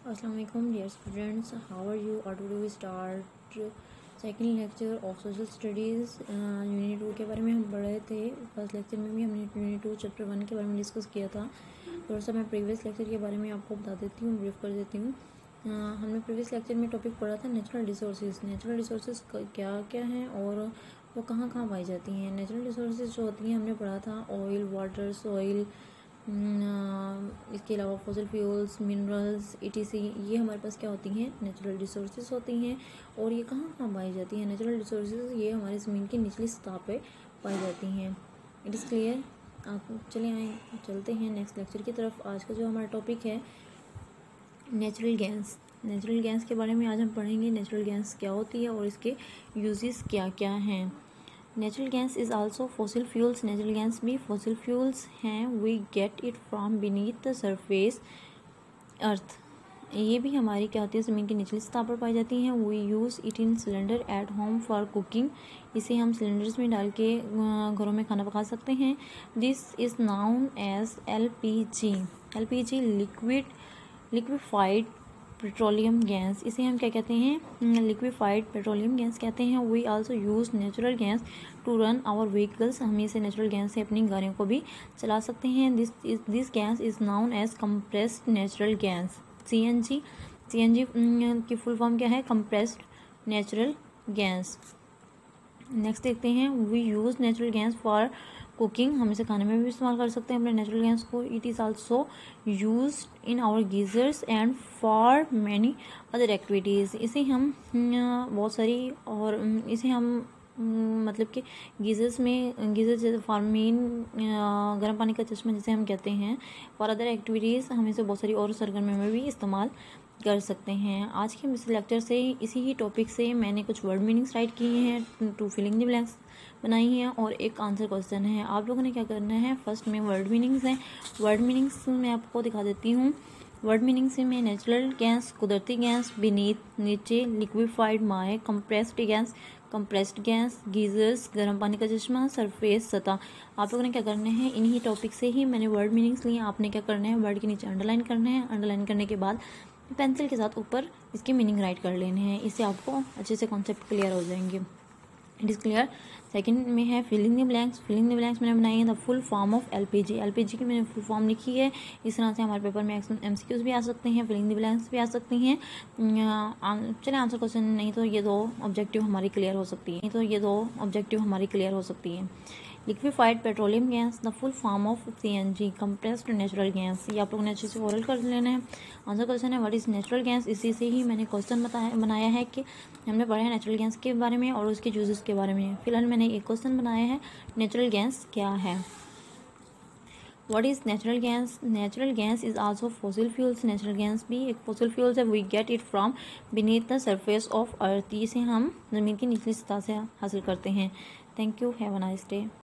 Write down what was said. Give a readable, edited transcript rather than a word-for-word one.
Assalamu alaikum dear students, how are you? Or today we start second lecture of social studies unit 2 के बारे में हम पढ़ रहे थे। फर्स्ट लेक्चर में भी हमने यूनिट 2 चैप्टर 1 के बारे में डिस्कस किया था। थोड़ा सा मैं प्रीवियस लेक्चर के बारे में आपको बता देती हूँ, ब्रीफ कर देती हूँ। हमने प्रीवियस लेक्चर में टॉपिक पढ़ा था नेचुरल रिसोर्सेज। नेचुरल रिसोर्सेज क्या क्या हैं और वो कहाँ कहाँ पाई जाती हैं। नेचुरल रिसोर्सेज जो होती हैं हमने पढ़ा था ऑयल, वाटर, सॉइल, इसके अलावा फॉसिल फ्यूल्स, मिनरल्स, ETC, ये हमारे पास क्या होती हैं, नेचुरल रिसोर्सेज होती हैं। और ये कहाँ कहाँ पाई जाती हैं नेचुरल रिसोर्सेज? ये हमारे ज़मीन की निचली सतह पे पाई जाती हैं। It is clear. आप चलते हैं नेक्स्ट लेक्चर की तरफ। आज का जो हमारा टॉपिक है नेचुरल गैस। नेचुरल गैस के बारे में आज हम पढ़ेंगे। नेचुरल गैस क्या होती है और इसके यूजेस क्या क्या हैं। Natural gas is also fossil fuels. Natural gas भी फॉसिल फ्यूल्स हैं। We get it from beneath the surface earth. ये भी हमारी क्या होती है, ज़मीन की निचली सतह पर पाई जाती हैं। We use it in cylinder at home for cooking. इसे हम सिलेंडर्स में डाल के घरों में खाना पका सकते हैं। This is known as LPG। LPG liquefied petroleum gas. इसे हम क्या कहते हैं, लिक्विफाइड पेट्रोलियम गैस कहते हैं। We also use natural gas to run our vehicles. हम इसे नेचुरल गैस से अपनी गाड़ियों को भी चला सकते हैं। This gas is known as compressed natural gas, CNG। CNG की फुल फॉर्म क्या है, कंप्रेस्ड नेचुरल गैस। नेक्स्ट देखते हैं, we use natural gas for cooking. हम इसे खाने में भी इस्तेमाल कर सकते हैं अपने नेचुरल गैस को। It is also used in our geysers and for many other activities. इसे हम बहुत सारी और इसे हम मतलब कि गीज़र जैसे फार्मीन, गर्म पानी का चश्मा जिसे हम कहते हैं, फॉर अदर एक्टिविटीज़ हम इसे बहुत सारी और सरगर्मियों में भी इस्तेमाल कर सकते हैं। आज के इस लेक्चर से इसी ही टॉपिक से मैंने कुछ वर्ड मीनिंग्स राइट किए हैं, 2 फिलिंग द ब्लैंक्स बनाई हैं और एक आंसर क्वेश्चन है। आप लोगों ने क्या करना है, फर्स्ट में वर्ड मीनिंग्स हैं। वर्ड मीनिंग्स मैं आपको दिखा देती हूँ। वर्ड मीनिंग से मैं नेचुरल गैस, कुदरती गैस, बीनीथ नीचे, लिक्विफाइड माए, कंप्रेस्ड गैस, गीजर्स गर्म पानी का चश्मा, सरफेस सतह। आप लोगों ने क्या करना है, इन्हीं टॉपिक से ही मैंने वर्ड मीनिंग्स लिए। आपने क्या करना है, वर्ड के नीचे अंडरलाइन करना है। अंडरलाइन करने के बाद पेंसिल के साथ ऊपर इसके मीनिंग राइट कर लेने हैं। इससे आपको अच्छे से कॉन्सेप्ट क्लियर हो जाएंगे। It is clear. सेकंड में है filling the blanks. Filling the blanks मैंने बनाई है the full form of LPG। LPG की मैंने फुल फॉर्म लिखी है। इस तरह से हमारे पेपर में MCQs भी आ सकते हैं, फिलिंग द ब्लैंक्स भी आ सकती हैं। चलिए आंसर क्वेश्चन नहीं तो ये दो ऑब्जेक्टिव हमारी क्लियर हो सकती है। Liquefied petroleum gas, the full form of CNG, compressed natural gas. ये आप लोगों ने अच्छे से ओरल कर लेना है। आंसर क्वेश्चन है व्हाट इज़ नेचुरल गैस। इसी से ही मैंने क्वेश्चन बनाया है कि हमने पढ़ा है नेचुरल गैस के बारे में और उसके यूजेस के बारे में। फिलहाल मैंने एक क्वेश्चन बनाया है, नेचुरल गैस क्या है। What is natural gas. Natural gas is also fossil fuels. Natural gas भी एक फॉसिल फ्यूल्स है। We get it from beneath the surface of earth. इसे हम ज़मीन की निचली सतह से हासिल करते हैं। Thank you, have a nice day.